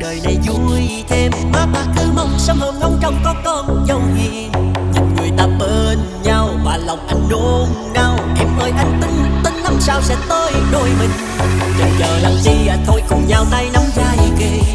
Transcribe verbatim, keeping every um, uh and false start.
đời này vui thêm. Má ba cứ mong sớm hôm ngóng trông có con dâu hiền, nhìn người ta bên nhau mà lòng anh nôn nao. Em ơi anh tin tin năm sau sẽ tới đôi mình, chần chờ làm chi à, thôi cùng nhau tay nắm vai kề.